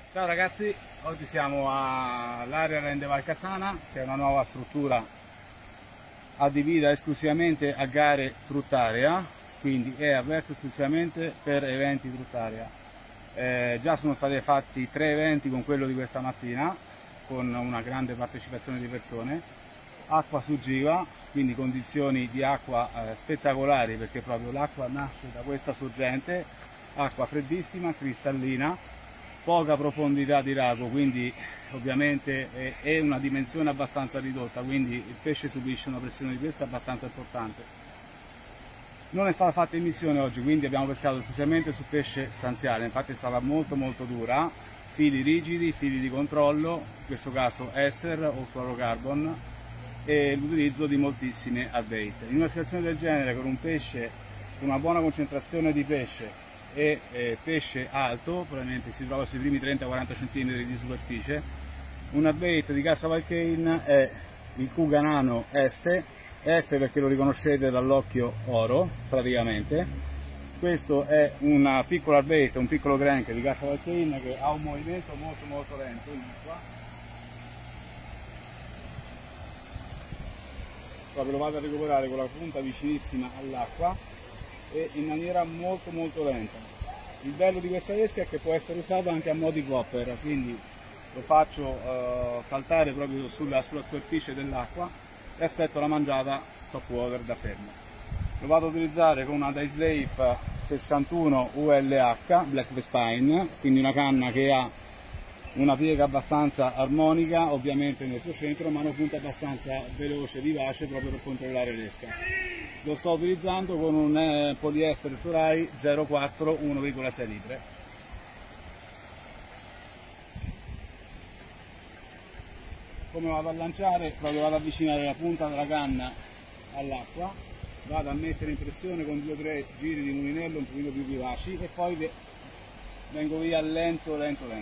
Ciao ragazzi, oggi siamo all'area Rende Valcasana, che è una nuova struttura adibita esclusivamente a gare truttarea, quindi è aperto esclusivamente per eventi truttarea. Già sono stati fatti 3 eventi con quello di questa mattina, con una grande partecipazione di persone, acqua suggiva, quindi condizioni di acqua spettacolari, perché proprio l'acqua nasce da questa sorgente, acqua freddissima, cristallina, poca profondità di raso, quindi ovviamente è una dimensione abbastanza ridotta, quindi il pesce subisce una pressione di pesca abbastanza importante. Non è stata fatta immissione oggi, quindi abbiamo pescato esclusivamente su pesce stanziale, infatti è stata molto dura, fili rigidi, fili di controllo, in questo caso ester o fluorocarbon, e l'utilizzo di moltissime bait. In una situazione del genere, con un pesce, con una buona concentrazione di pesce e pesce alto, probabilmente si trova sui primi 30-40 cm di superficie, una bait di Cassa Valkein è il Kuga Nano F perché lo riconoscete dall'occhio oro praticamente. Questo è una piccola bait, un piccolo crank di Cassa Valkein che ha un movimento molto lento in acqua, proprio lo vado a recuperare con la punta vicinissima all'acqua e in maniera molto lenta. Il bello di questa esca è che può essere usato anche a mo' di copper, quindi lo faccio saltare proprio sulla superficie dell'acqua e aspetto la mangiata top water da fermo. Lo vado a utilizzare con una Dice Life 61 ULH Black Vespine, quindi una canna che ha una piega abbastanza armonica ovviamente nel suo centro, ma una punta abbastanza veloce e vivace proprio per controllare l'esca. Lo sto utilizzando con un poliestere Toray 04 1,6 litre. Come vado a lanciare? Proprio vado ad avvicinare la punta della canna all'acqua, vado a mettere in pressione con 2 o 3 giri di mulinello un pochino più vivaci e poi vengo via lento.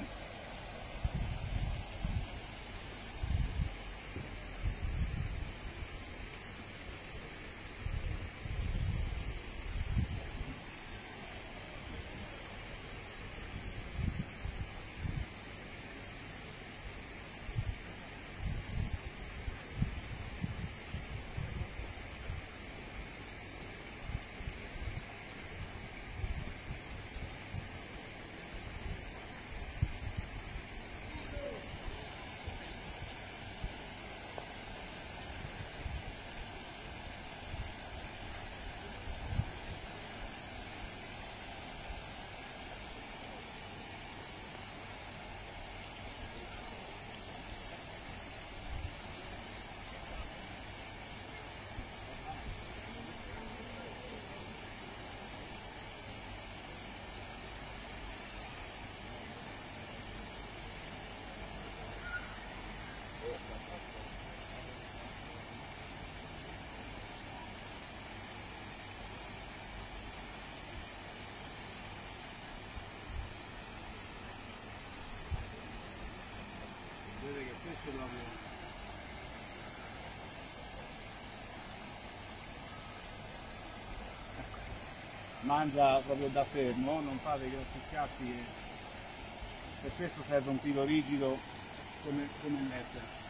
Vedete che pesce proprio mangia proprio da fermo, non fate grossi scatti, per questo serve un filo rigido come l'ester.